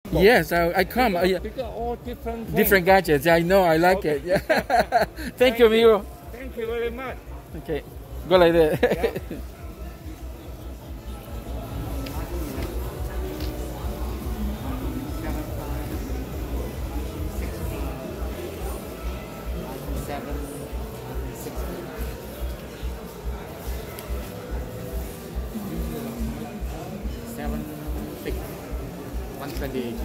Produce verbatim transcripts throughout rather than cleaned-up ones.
Yes, I, I come. Because, I, because all different things. different gadgets. I know. I like Okay. it. Yeah. Thank you, amigo. Thank you very much. Okay, go like that. Yeah. Seven six one twenty eight.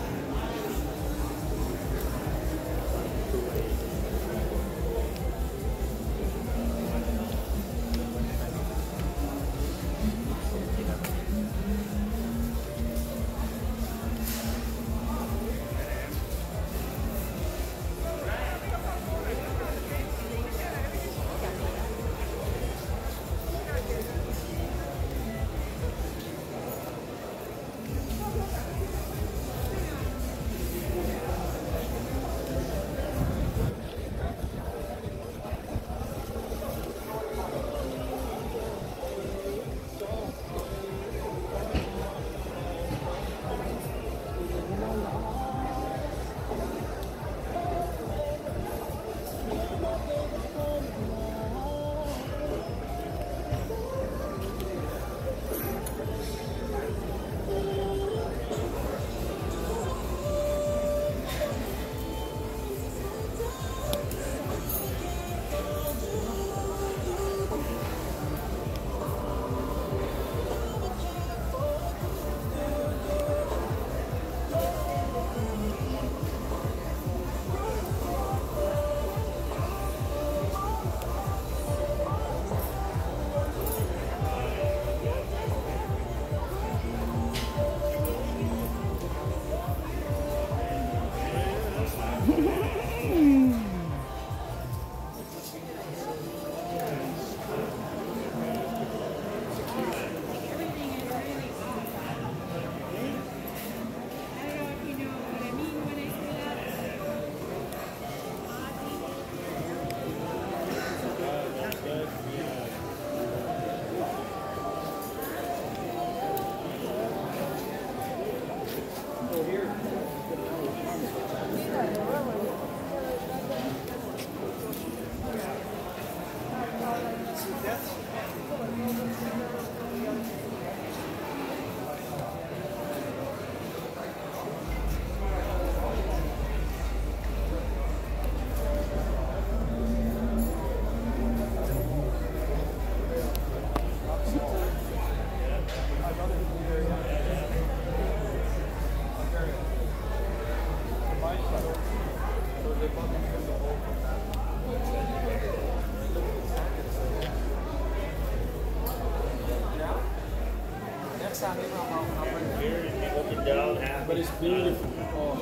Looking down, happy. But it's beautiful. Oh.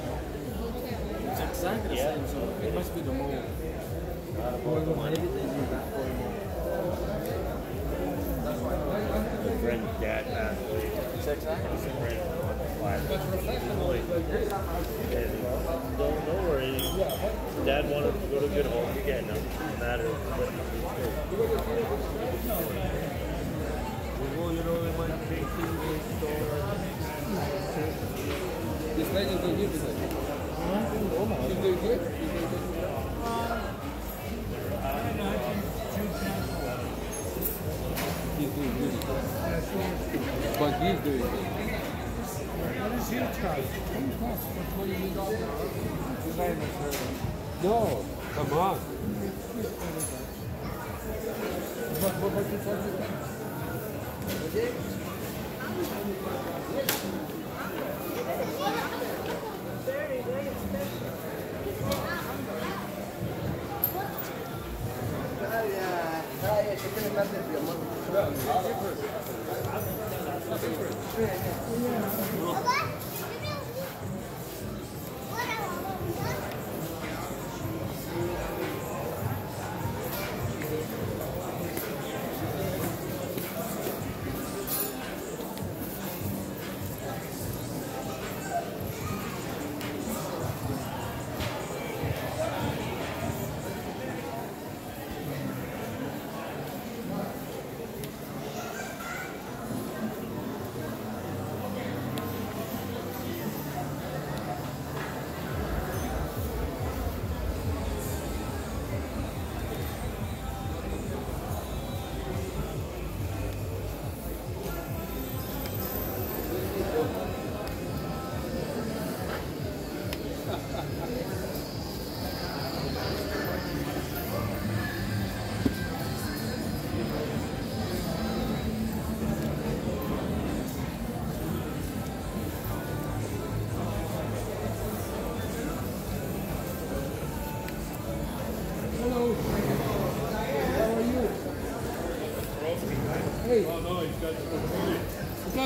It's exactly the Yeah. same, so it must be the mold. My friend's dad passed away. It's exactly the same. Friend on the fire. And don't, don't worry. Dad wanted to go to a good home again. No matter what he did. We're going to go in my big store. This guy is doing good today. He's doing good? He's doing good? He's doing good. But he's doing good. What is your charge? twenty bucks for twenty dollars. No, come on. What, what about you charge?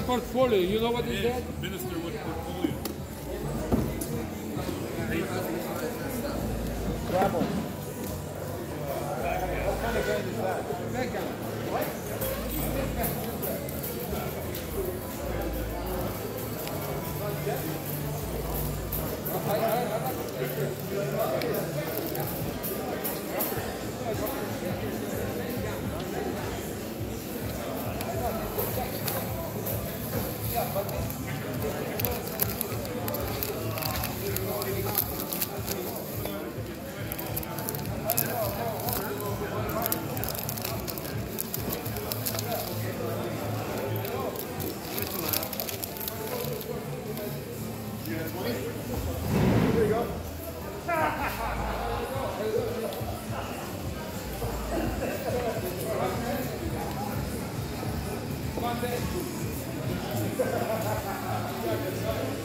portfolio. You know what is that? Minister with portfolio. Gravel. What kind of band is that? Mega. Monday.